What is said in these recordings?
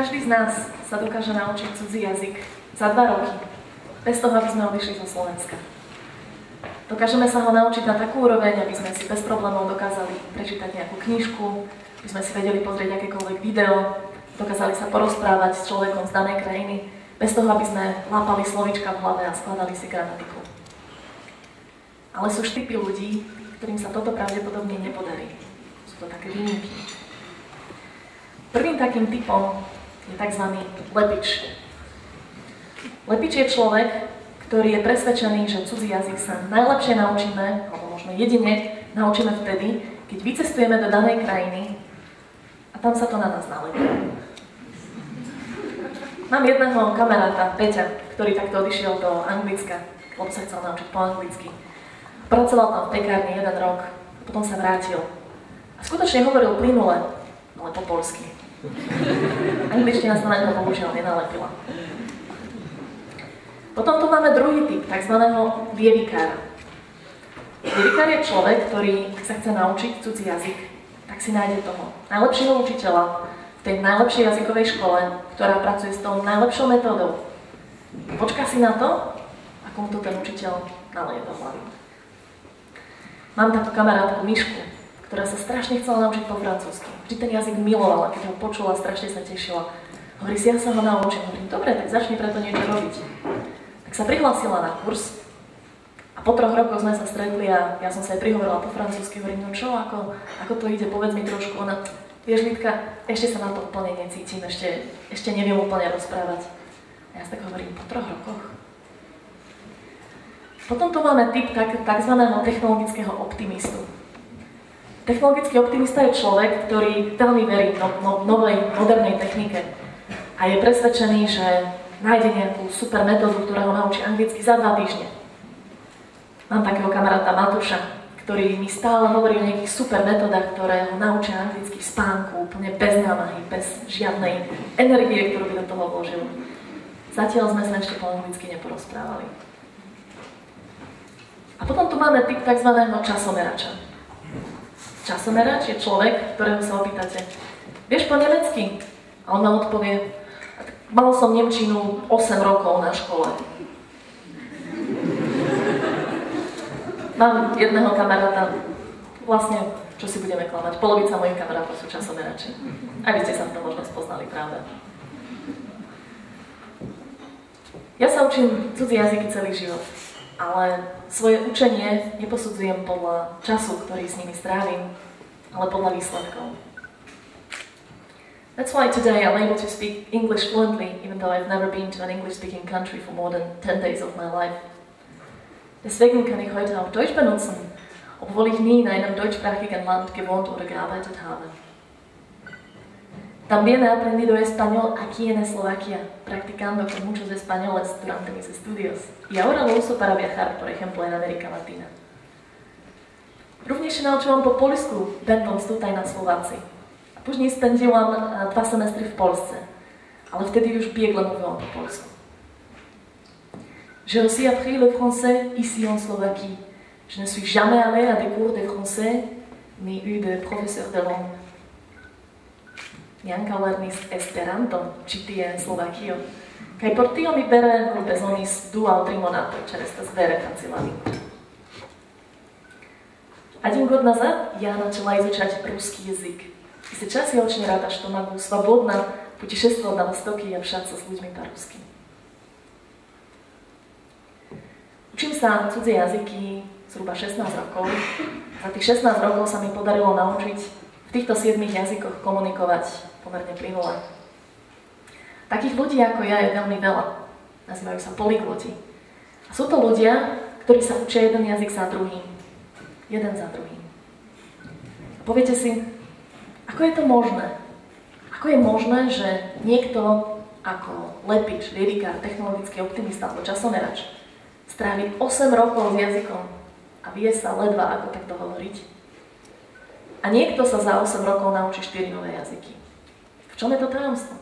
Každý z nás sa dokáže naučiť cudzí jazyk za 2 roky, bez toho, aby sme odišli zo Slovenska. Dokážeme sa ho naučiť na takú úroveň, aby sme si bez problémov dokázali prečítať nejakú knižku, aby sme si vedeli pozrieť akékoľvek video, dokázali sa porozprávať s človekom z danej krajiny, bez toho, aby sme lápali slovíčka v hlave a skladali si gramatiku. Ale sú typy ľudí, ktorým sa toto pravdepodobne nepodarí. Sú to také výnimky. Prvým takým typom je tzv. Lepič. Lepič je človek, ktorý je presvedčený, že cudzí jazyk sa najlepšie naučíme, alebo možno jedine naučíme vtedy, keď vycestujeme do danej krajiny a tam sa to na nás nalepí. Mám jedného kamaráta, Peťa, ktorý takto odišiel do Anglicka, lebo sa chcel naučiť po anglicky. Pracoval tam v pekárni 1 rok, potom sa vrátil. A skutočne hovoril plynule, ale po poľsky. Angličtina sa na neho bohužiaľ nenalepila. Potom tu máme druhý typ, tzv. Lievikára. Lievikár je človek, ktorý sa chce naučiť cudzí jazyk, tak si nájde toho najlepšieho učiteľa v tej najlepšej jazykovej škole, ktorá pracuje s tou najlepšou metódou. Počká si na to, ako mu to ten učiteľ naleje do hlavy. Mám takú kamarátku Mišku, ktorá sa strašne chcela naučiť po francúzsky. Vždy ten jazyk milovala, keď ho počula, strašne sa tešila. Hovorí si, ja sa ho naučím. Hovorím, dobre, tak začni preto niečo robiť. Tak sa prihlásila na kurz a po 3 rokoch sme sa stretli a ja som sa aj prihovorila po francúzsky. Hovorím, no čo, ako to ide, povedz mi trošku. Ona, vieš, Lidka, ešte sa na to úplne necítim, ešte neviem úplne rozprávať. A ja si tak hovorím, po 3 rokoch. Potom tu máme typ tzv. Technologického optimistu. Technologický optimista je človek, ktorý veľmi verí novej, modernej technike a je presvedčený, že nájde nejakú super metódu, ktorá ho naučí anglicky za 2 týždne. Mám takého kamaráta Matúša, ktorý mi stále hovorí o nejakých super metódach, ktoré ho naučia anglicky v spánku, úplne bez námahy, bez žiadnej energie, ktorú by do toho vložil. Zatiaľ sme sa ešte po anglicky neporozprávali. A potom tu máme typ tzv. Časomerača. Časomerač je človek, ktorého sa opýtate, vieš po nemecky? A on vám odpovie, mal som nemčinu 8 rokov na škole. Mám jedného kamaráta, vlastne, čo si budeme klamať, polovica mojich kamarátov sú časomerači. Aj vy ste sa v tom možno spoznali, pravda? Ja sa učím cudzí jazyky celý život. Ale svoje učenie neposudzujem podľa času, ktorý s nimi strávim, ale podľa výsledkov. That's why today I'm able to speak English fluently, even though I've never been to an English-speaking country for more than 10 days of my life. Deswegen kann ich heute auch Deutsch benutzen, obwohl ich nie in einem deutschsprachigen Land gewohnt oder gearbeitet habe. También he aprendido español aquí en Eslovaquia, practicando con muchos españoles durante mis estudios. Y ahora lo uso para viajar, por ejemplo, en América Latina. Również się nauczyłam po polsku, będąc tutaj na Słowacji. A później spędziłam 2 semestry w Polsce, ale wtedy już biegle mówiłam po polsku. J'ai aussi appris le français ici en Slovaquie. Je ne suis jamais allée à des cours de français, ni eu de professeur de langue. Janka lernis Esperanto, ci tie Slovakio. Kaj por tio mi bere bezonis 2 o 3 monato, через tas bere kancelami. 1 год назад я начала изучать русский язык. И сейчас я очень рада, что могу свободно путешествовать на Востоке и общаться с людьми по-русски. Učím sa cudzie jazyky zhruba 16 rokov. Za tých 16 rokov sa mi podarilo naučiť v týchto 7 jazykoch komunikovať pomerne plynule. Takých ľudí ako ja je veľmi veľa. Nazývajú sa polygloti. A sú to ľudia, ktorí sa učia jeden jazyk za druhým. Jeden za druhým. A poviete si, ako je to možné? Ako je možné, že niekto ako Lepič, lievikár, technologický optimista alebo časomerač strávi 8 rokov s jazykom a vie sa ledva, ako takto hovoriť? A niekto sa za 8 rokov naučí 4 nové jazyky. V čom je to tajomstvo?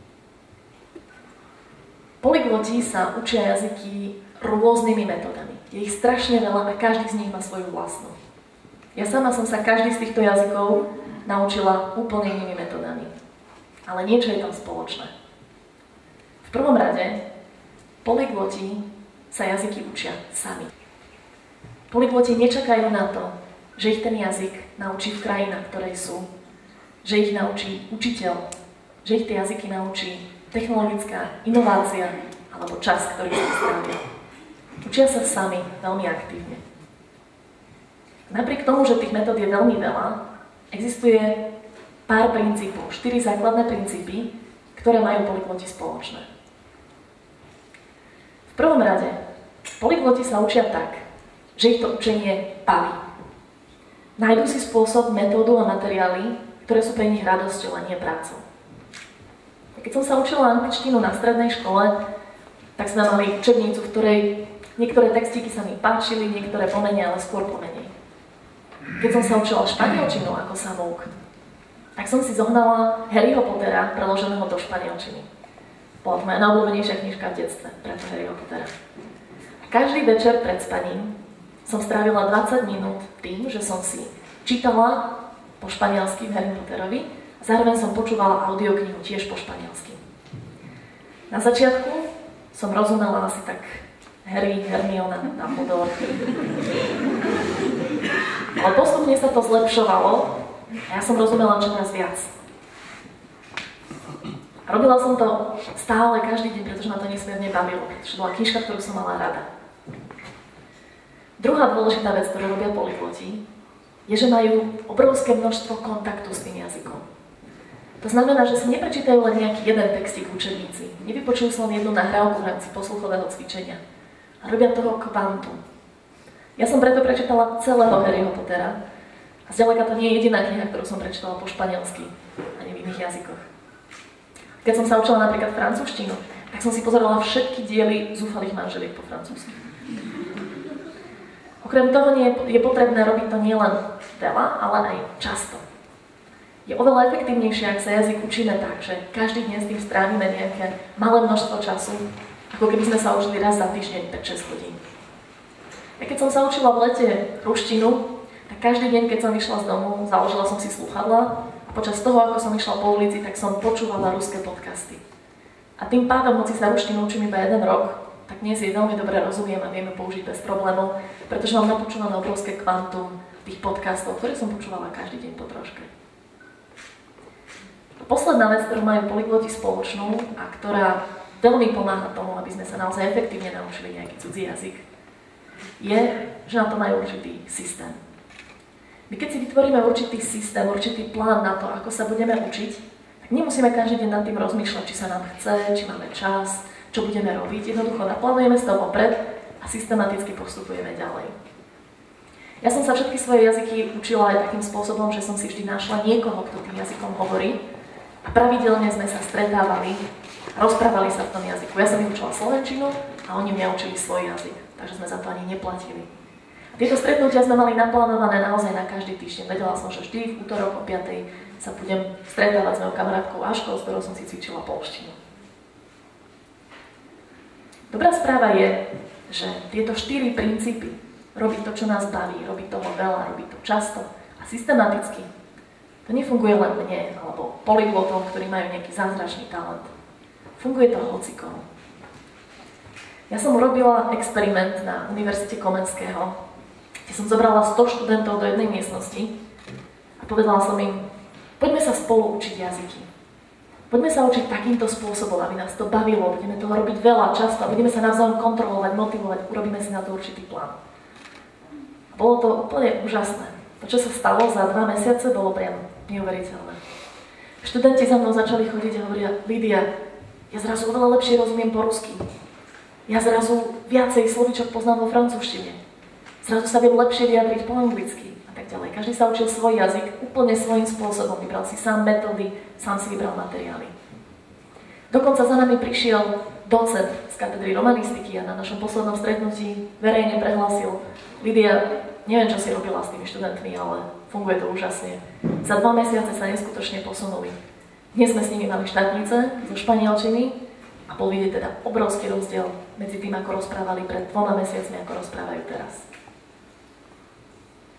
Polygloti sa učia jazyky rôznymi metodami. Je ich strašne veľa a každý z nich má svoju vlastnú. Ja sama som sa každý z týchto jazykov naučila úplne inými metodami. ale niečo je tam spoločné. V prvom rade, polygloti sa jazyky učia sami. Polygloti nečakajú na to, že ich ten jazyk naučí v krajinách, ktoré sú, že ich naučí učiteľ, že ich tie jazyky naučí technologická inovácia alebo čas, ktorý sa strávia. Učia sa sami veľmi aktívne. Napriek tomu, že tých metód je veľmi veľa, existuje pár princípov, 4 základné princípy, ktoré majú polygloti spoločné. V prvom rade, polygloti sa učia tak, že ich to učenie baví. Nájdu si spôsob, metódu a materiály, ktoré sú pre nich radosťou a nie prácou. Keď som sa učila angličtinu na strednej škole, tak sme mali učebnicu, v ktorej niektoré textíky sa mi páčili, niektoré pomenej, ale skôr pomenej. Keď som sa učila španielčinu ako samouk, tak som si zohnala Harryho Pottera, preloženého do španielčiny. Bola to moja najobľúbenejšia knižka v detstve, preto Harryho Pottera. A každý večer pred spaním som strávila 20 minút tým, že som si čítala po španielsky v Harry Potterovi a zároveň som počúvala audioknihu tiež po španielsky. Na začiatku som rozumela asi tak Harry, Hermiona, Dumbledore. Ale postupne sa to zlepšovalo a ja som rozumela čoraz viac. A robila som to stále, každý deň, pretože ma to nesmierne bavilo, pretože bola knižka, ktorú som mala rada. Druhá dôležitá vec, ktorú robia polygloti, je, že majú obrovské množstvo kontaktu s tým jazykom. To znamená, že si neprečítajú len nejaký jeden textík v učebnici, nevypočujú si len jednu nahrávku v rámci posluchového cvičenia a robia toho kvantum. Ja som preto prečítala celého Harryho Pottera a zďaleka to nie je jediná kniha, ktorú som prečítala po španielsky, ani v iných jazykoch. Keď som sa učila napríklad francúzštinu, tak som si pozerala všetky diely Zúfalých manželiek po francúzsky. Okrem toho je potrebné robiť to nielen veľa, ale aj často. Je oveľa efektívnejšie, ak sa jazyk učíme tak, že každý deň s tým strávime nejaké malé množstvo času, ako keby sme sa učili raz za týždeň 5-6 hodín. Ja keď som sa učila v lete ruštinu, tak každý deň, keď som vyšla z domu, založila som si slúchadlá a počas toho, ako som išla po ulici, tak som počúvala ruské podcasty. A tým pádom, hoci sa ruštinu učím iba 1 rok, tak dnes je veľmi dobre rozumiem a vieme použiť bez problémov, pretože mám napočúvané obrovské kvantum tých podcastov, ktoré som počúvala každý deň po troške. A posledná vec, ktorú majú polygloti spoločnú a ktorá veľmi pomáha tomu, aby sme sa naozaj efektívne naučili nejaký cudzí jazyk, je, že na to majú určitý systém. My keď si vytvoríme určitý systém, určitý plán na to, ako sa budeme učiť, tak nemusíme každý deň nad tým rozmýšľať, či sa nám chce, či máme čas, čo budeme robiť. Jednoducho naplánujeme z toho vopred a systematicky postupujeme ďalej. Ja som sa všetky svoje jazyky učila aj takým spôsobom, že som si vždy našla niekoho, kto tým jazykom hovorí a pravidelne sme sa stretávali a rozprávali sa v tom jazyku. Ja som ich učila slovenčinu a oni mňa učili svoj jazyk, takže sme za to ani neplatili. Tieto stretnutia sme mali naplánované naozaj na každý týždeň. Vedela som, že vždy v útorok o 5:00 sa budem stretávať s mojou kamarátkou Aškou, s ktorou som si cvičila poľštinu. Dobrá správa je, že tieto 4 princípy, robiť to, čo nás baví, robiť toho veľa, robiť to často a systematicky, to nefunguje len mne alebo polyglotom, ktorí majú nejaký zázračný talent. Funguje to hocikomu. Ja som urobila experiment na Univerzite Komenského, kde som zobrala 100 študentov do jednej miestnosti a povedala som im, poďme sa spolu učiť jazyky. Poďme sa učiť takýmto spôsobom, aby nás to bavilo, budeme toho robiť veľa, často a budeme sa navzájom kontrolovať, motivovať, urobíme si na to určitý plán. A bolo to úplne úžasné. To, čo sa stalo za 2 mesiace, bolo priam neuveriteľné. Študenti za mnou začali chodiť a hovoria, Lídia, ja zrazu oveľa lepšie rozumiem po rusky. Ja zrazu viacej slovíčok poznám vo francúzštine. Zrazu sa viem lepšie vyjadriť po anglicky a tak ďalej. Každý sa učil svoj jazyk úplne svojím spôsobom. Vybral si sám metódy, sám si vybral materiály. Dokonca za nami prišiel docent z katedry romanistiky a na našom poslednom stretnutí verejne prehlásil, Lídia, neviem, čo si robila s tými študentmi, ale funguje to úžasne. Za 2 mesiace sa neskutočne posunuli. Dnes sme s nimi mali štátnice zo španielčiny a bol vidieť teda obrovský rozdiel medzi tým, ako rozprávali pred 2 mesiacmi, ako rozprávajú teraz.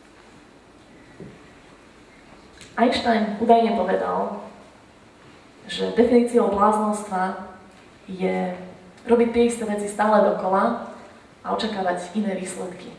Einstein údajne povedal, že že definíciou bláznostva je robiť tie isté veci stále dokola a očakávať iné výsledky.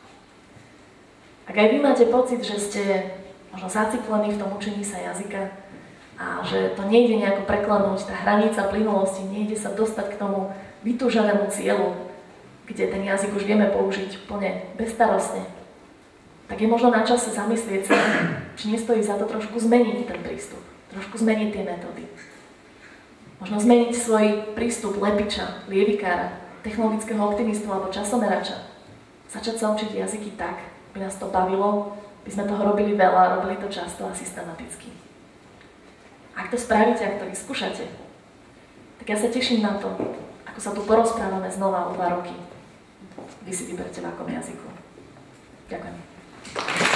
Ak aj vy máte pocit, že ste možno zaciklení v tom učení sa jazyka a že to nejde nejako preklenúť, tá hranica plynulosti, nejde sa dostať k tomu vytúženému cieľu, kde ten jazyk už vieme použiť úplne bezstarostne, tak je možno na čase zamyslieť sa, či nestojí za to trošku zmeniť ten prístup, trošku zmeniť tie metódy. Možno zmeniť svoj prístup lepiča, lievikára, technologického optimistu alebo časomerača. Začať sa učiť jazyky tak, by nás to bavilo, by sme toho robili veľa, robili to často a systematicky. Ak to spravíte, ak to vyskúšate, tak ja sa teším na to, ako sa tu porozprávame znova o 2 roky. Vy si vyberte v akom jazyku. Ďakujem.